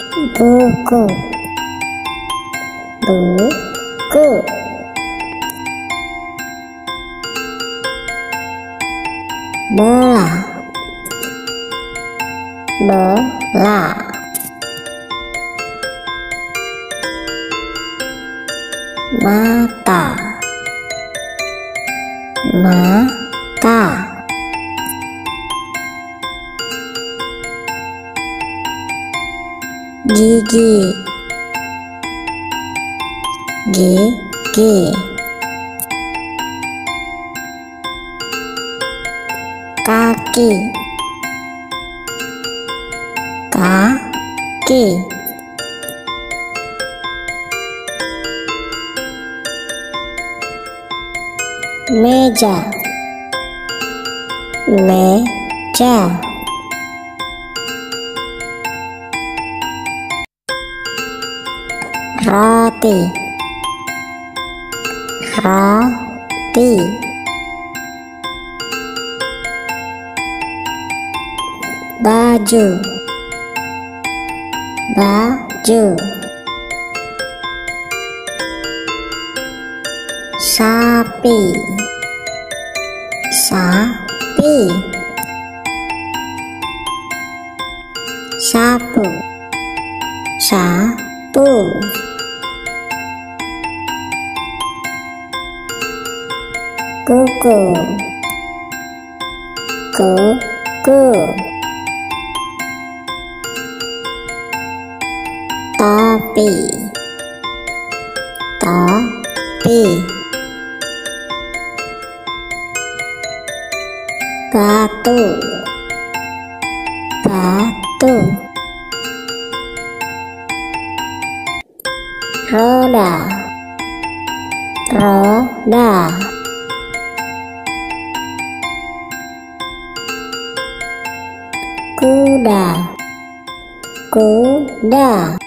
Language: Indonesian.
buku, buku. Bola, bola. Mata, mata. Gigi, gigi. Kaki, kaki. Meja, meja. Roti, roti. Baju, baju. Sapi, sapi. Sapu, sapu. Kuku, kuku. Topi, topi. Batu, batu. Roda, roda. Kuda, kuda.